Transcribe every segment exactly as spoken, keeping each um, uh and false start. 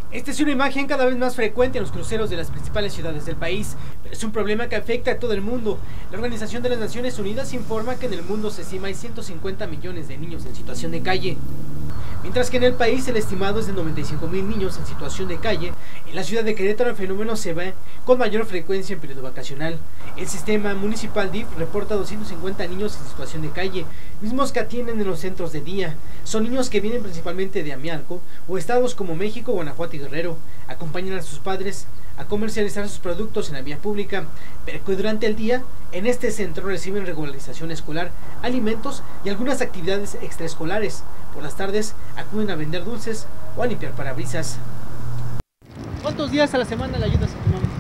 Esta es una imagen cada vez más frecuente en los cruceros de las principales ciudades del país, pero es un problema que afecta a todo el mundo. La Organización de las Naciones Unidas informa que en el mundo se estima hay ciento cincuenta millones de niños en situación de calle. Mientras que en el país el estimado es de noventa y cinco mil niños en situación de calle, en la ciudad de Querétaro el fenómeno se ve con mayor frecuencia en periodo vacacional. El sistema municipal D I F reporta doscientos cincuenta niños en situación de calle, mismos que atienden en los centros de día. Son niños que vienen principalmente de Amialco o estados como México, Guanajuato y Guerrero. Acompañan a sus padres a comercializar sus productos en la vía pública, pero que durante el día en este centro reciben regularización escolar, alimentos y algunas actividades extraescolares. Por las tardes acuden a vender dulces o a limpiar parabrisas. ¿Cuántos días a la semana le ayudas a tu mamá?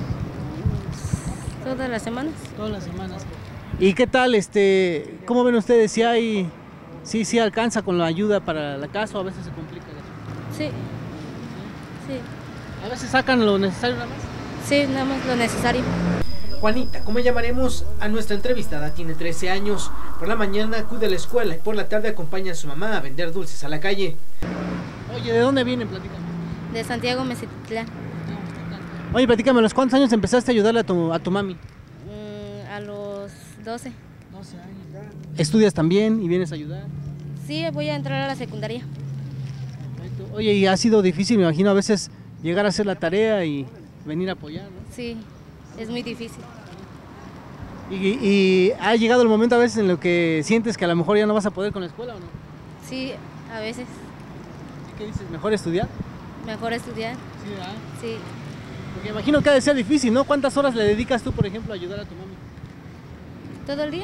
Todas las semanas. Todas las semanas. ¿Y qué tal, este, cómo ven ustedes, si hay, si, si alcanza con la ayuda para la casa o a veces se complica el asunto? Sí. Sí. ¿A veces sacan lo necesario nada más? Sí, nada más lo necesario. Juanita, como llamaremos a nuestra entrevistada, tiene trece años. Por la mañana acude a la escuela y por la tarde acompaña a su mamá a vender dulces a la calle. Oye, ¿de dónde vienen? Platícame. De Santiago Mezetitlán. Oye, platícame, ¿a los cuántos años empezaste a ayudarle a tu, a tu mami? Mm, a los doce. doce años. ¿Estudias también y vienes a ayudar? Sí, voy a entrar a la secundaria. Oye, y ha sido difícil, me imagino, a veces llegar a hacer la tarea y venir a apoyar, ¿no? Sí, es muy difícil. Y, y ha llegado el momento a veces en lo que sientes que a lo mejor ya no vas a poder con la escuela, ¿o no? Sí, a veces. ¿Qué dices? ¿Mejor estudiar? Mejor estudiar. Sí, ¿verdad? Sí. Porque imagino que ha de ser difícil, ¿no? ¿Cuántas horas le dedicas tú, por ejemplo, a ayudar a tu mami? ¿Todo el día?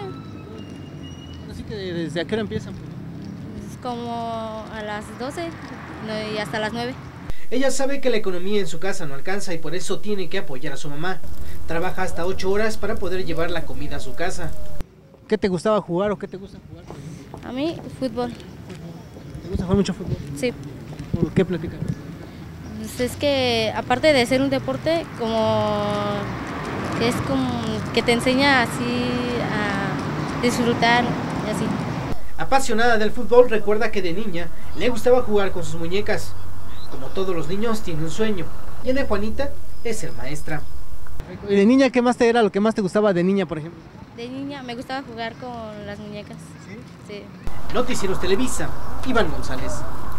Así que desde a qué hora empiezan, pues, ¿no? Es como a las doce y hasta las nueve. Ella sabe que la economía en su casa no alcanza y por eso tiene que apoyar a su mamá. Trabaja hasta ocho horas para poder llevar la comida a su casa. ¿Qué te gustaba jugar o qué te gusta jugar? A mí, fútbol. ¿Te gusta jugar mucho fútbol? Sí. ¿Por qué platicas? Pues es que aparte de ser un deporte, como que es como que te enseña así a disfrutar y así. Apasionada del fútbol, recuerda que de niña le gustaba jugar con sus muñecas. Como todos los niños, tiene un sueño, y el de Juanita es ser maestra. ¿Y de niña qué más te era lo que más te gustaba de niña, por ejemplo? De niña me gustaba jugar con las muñecas. ¿Sí? Sí. Noticieros Televisa, Iván González.